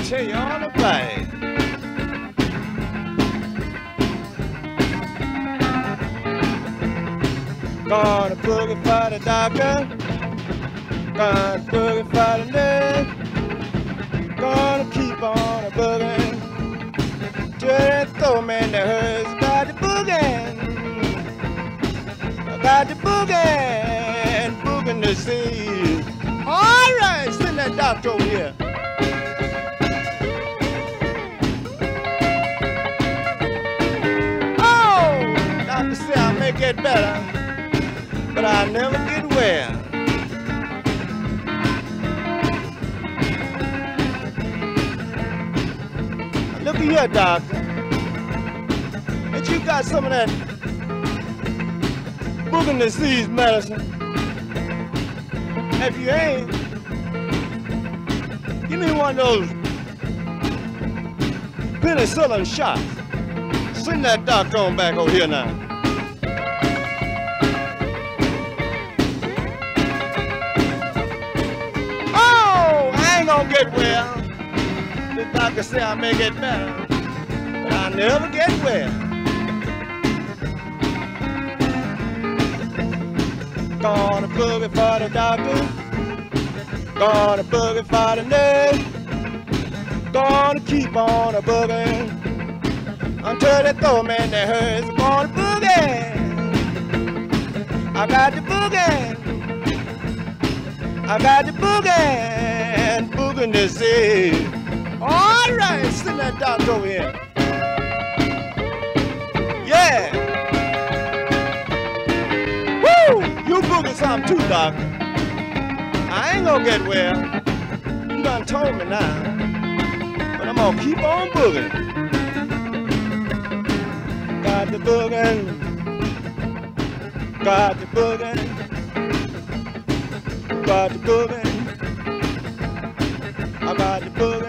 tell you all about it. Gonna boogie for the doctor, gonna boogie for the nurse, gonna keep on a boogieing till that throw man that hurts. Got the boogieing, I got the boogieing, boogieing disease. All right, send that doctor over here. Oh, doctor said I may get better, but I never get well. Look at here, doctor. Ain't you got some of that Boogie Disease medicine? If you ain't, give me one of those penicillin shots. Send that doctor on back over here now. Gonna get well. The doctor say I may get better, but I never get well. Gonna boogie for the doctor, gonna boogie for the nurse, gonna keep on a boogieing until the throw man that hurts. Gonna boogie, I got the boogie, I got the boogie. Boogie disease. All right, send that doctor over here. Yeah. Woo! You boogie something too, doctor. I ain't gonna get well. You done told me now. But I'm gonna keep on boogieing. Got the boogieing. Got the boogieing. Got the boogieing. I got the boogieing.